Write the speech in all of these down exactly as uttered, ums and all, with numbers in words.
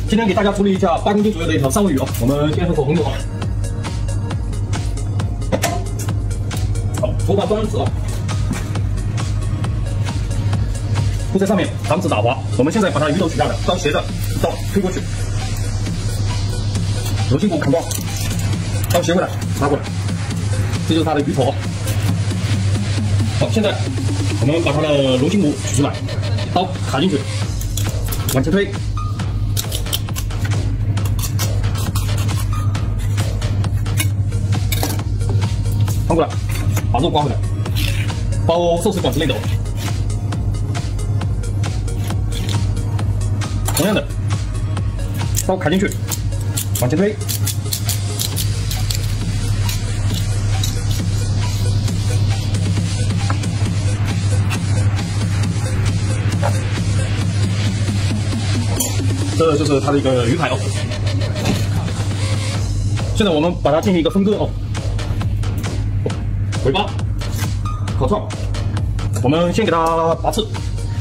今天给大家处理一下八公斤左右的一条三文鱼啊，我们先和口红用好。好，头发端直啊，铺在上面，防止打滑。我们现在把它鱼头取下来，刀斜着一刀推过去，螺心骨砍断，刀斜回来拉过来，这就是它的鱼头。好，现在我们把它的螺心骨取出来，刀卡进去，往前推。 翻过来，把肉刮回来，包寿司管之类的。同样的，刀卡进去，往前推。这就是它的一个鱼排哦。现在我们把它进行一个分割哦。 尾巴、烤串，我们先给它拔刺。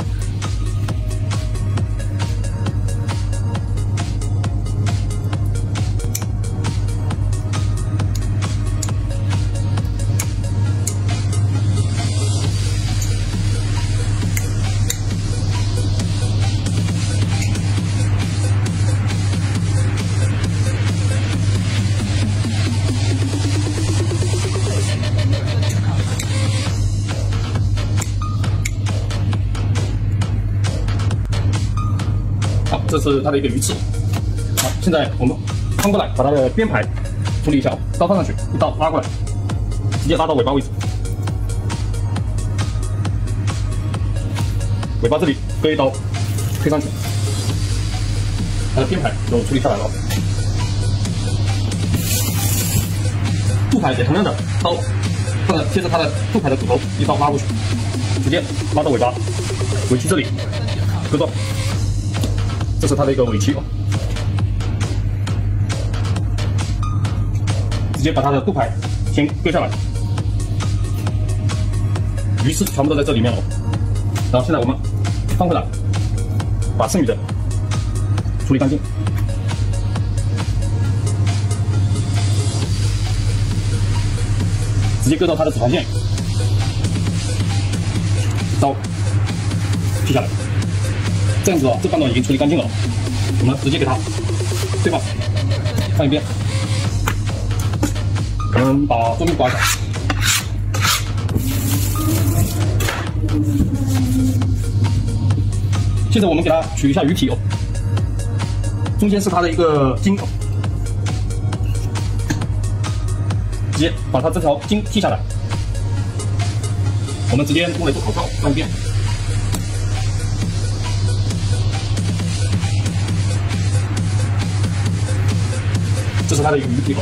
好，这是它的一个鱼刺。好，现在我们翻过来，把它的边排处理一下，刀放上去，一刀拉过来，直接拉到尾巴位置。尾巴这里割一刀推上去，它的边排就处理下来了。肚排也同样的，刀放在贴着它的肚排的骨头，一刀拉过去，直接拉到尾巴尾鳍这里割断。 这是它的一个尾鳍哦，直接把它的肚排先割下来，鱼刺全部都在这里面了。然后现在我们翻回来，把剩余的处理干净，直接割到它的脂肪线，一刀劈下来。 这样子啊，这半段已经处理干净了，我们直接给它对半，放一边。我们把桌面刮一下。现在我们给它取一下鱼皮哦，中间是它的一个筋哦，直接把它这条筋剔下来。我们直接用来做烤串，放一边。 这是它的一个鱼皮哦。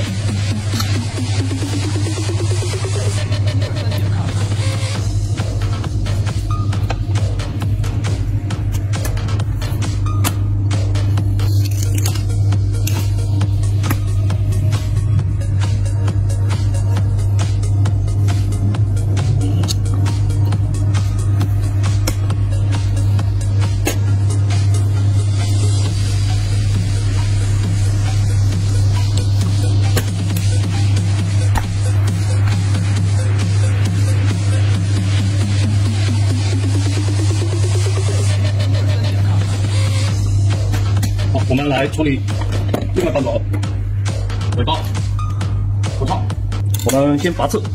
我们来处理另外半段尾巴、口串，我们先拔刺。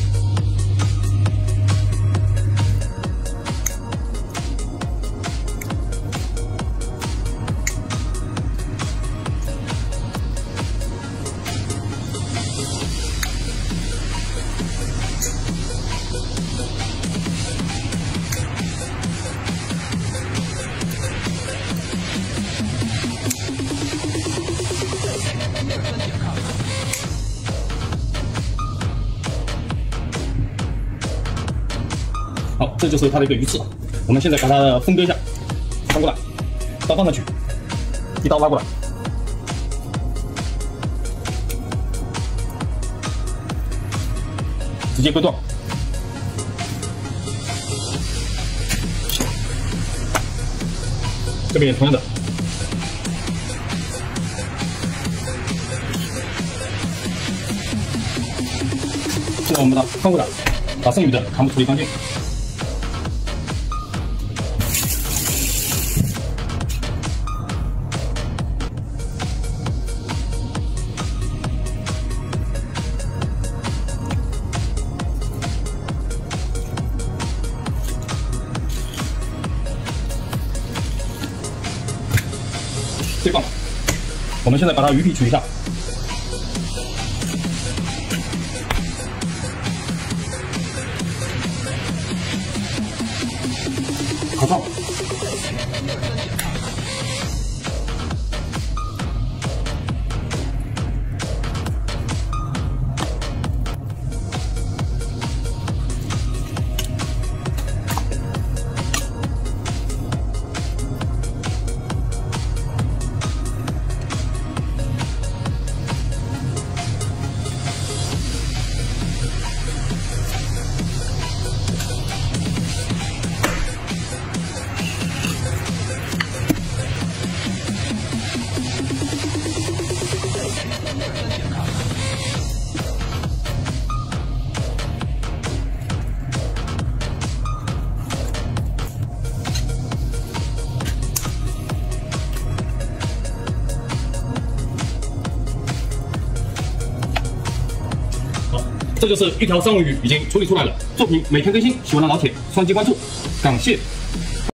好，这就是它的一个鱼刺。我们现在把它分割一下，翻过来，刀放上去，一刀拉过来，直接割断。这边也同样的， 现在我们把它翻过来，把剩余的全部处理干净。最棒了！我们现在把它鱼皮取一下。 烤上，这就是一条三文鱼已经处理出来了，作品每天更新，喜欢的老铁双击关注，感谢。